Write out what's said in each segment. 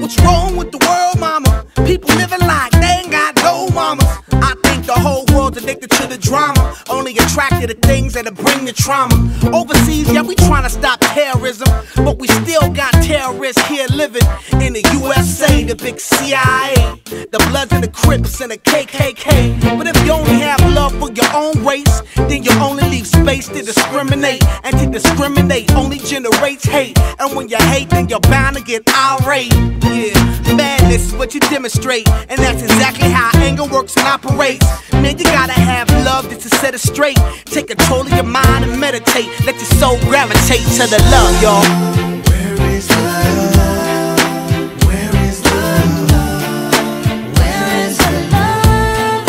What's wrong with the world, mama? People living like they ain't got no mamas. I think the whole world's addicted to the drama, only attracted to things that'll bring the trauma. Overseas, yeah, we trying to stop terrorism, but we still got terrorists here living in the USA, the big CIA, the Bloods and the Crips and the KKK. But if you only have love for your own race, then you only leave space to discriminate, and to discriminate only generates hate. And when you hate, then you're bound to get irate. Yeah, madness is what you demonstrate, and that's exactly how anger works and operates. Man, you gotta have love just to set it straight. Take control of your mind and meditate. Let your soul gravitate to the love, y'all. Where is love? Where is the love? Where is the love?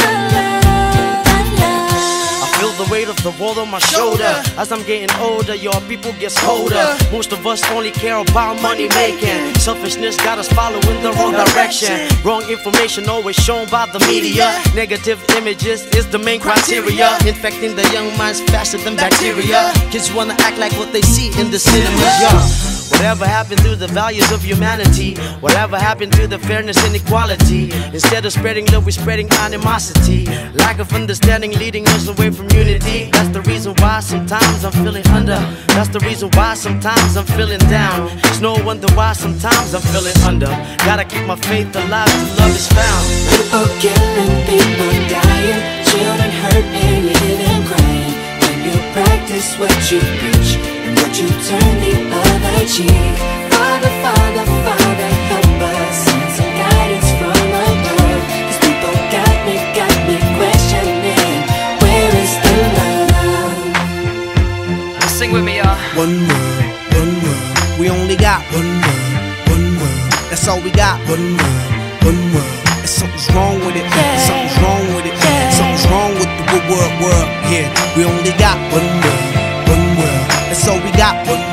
I feel the weight of the world on my shoulder. As I'm getting older, your people get colder. Most of us only care about money making. Selfishness got us following the wrong direction. Wrong information always shown by the media. Negative images is the main criteria, infecting the young minds faster than bacteria. Kids wanna act like what they see in the cinemas, yeah. Whatever happened to the values of humanity? Whatever happened to the fairness and equality? Instead of spreading love, we're spreading animosity. Lack of understanding leading us away from unity. That's the reason why sometimes I'm feeling under. That's the reason why sometimes I'm feeling down. It's no wonder why sometimes I'm feeling under. Gotta keep my faith alive till love is found. People killing, people dying, children hurt and living crying. When you practice what you preach, and what you turn the other cheek. Father, Father, Father, help us. Send some guidance from above. These people got me questioning. Where is the love? Sing with me, y'all. One world, one world. We only got one world, one world. That's all we got. One world, one world. And something's wrong with it. Something's wrong with it. Something's wrong with the world. Yeah, we only got one world, one world. That's all we got. One